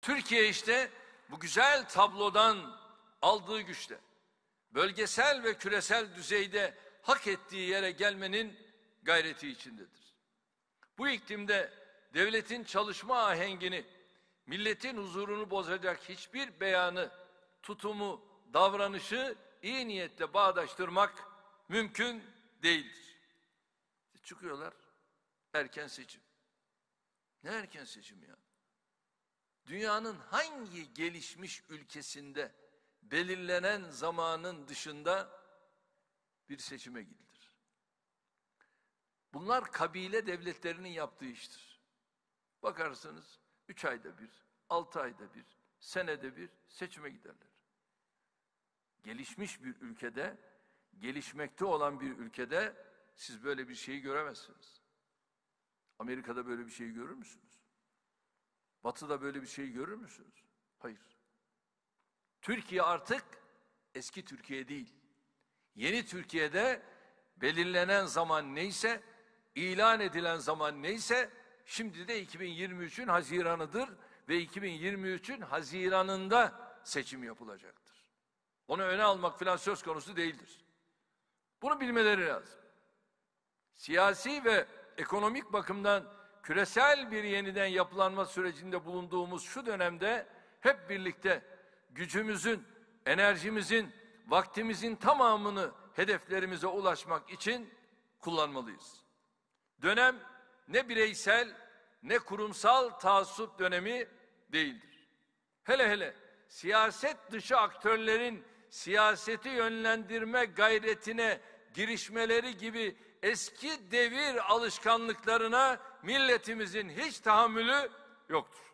Türkiye işte bu güzel tablodan aldığı güçle bölgesel ve küresel düzeyde hak ettiği yere gelmenin gayreti içindedir. Bu iklimde devletin çalışma ahengini, milletin huzurunu bozacak hiçbir beyanı, tutumu, davranışı iyi niyetle bağdaştırmak mümkün değildir. Çıkıyorlar, erken seçim. Ne erken seçim ya? Dünyanın hangi gelişmiş ülkesinde belirlenen zamanın dışında bir seçime gidilir? Bunlar kabile devletlerinin yaptığı iştir. Bakarsınız 3 ayda bir, 6 ayda bir, senede bir seçime giderler. Gelişmiş bir ülkede, gelişmekte olan bir ülkede siz böyle bir şeyi göremezsiniz. Amerika'da böyle bir şeyi görür müsünüz? Batı'da böyle bir şeyi görür müsünüz? Hayır. Türkiye artık eski Türkiye değil. Yeni Türkiye'de belirlenen zaman neyse, ilan edilen zaman neyse, şimdi de 2023'ün Haziran'ıdır ve 2023'ün Haziran'ında seçim yapılacaktır. Onu öne almak falan söz konusu değildir. Bunu bilmeleri lazım. Siyasi ve ekonomik bakımdan küresel bir yeniden yapılanma sürecinde bulunduğumuz şu dönemde hep birlikte gücümüzün, enerjimizin, vaktimizin tamamını hedeflerimize ulaşmak için kullanmalıyız. Dönem ne bireysel ne kurumsal taassup dönemi değildir. Hele hele siyaset dışı aktörlerin siyaseti yönlendirme gayretine girişmeleri gibi eski devir alışkanlıklarına milletimizin hiç tahammülü yoktur.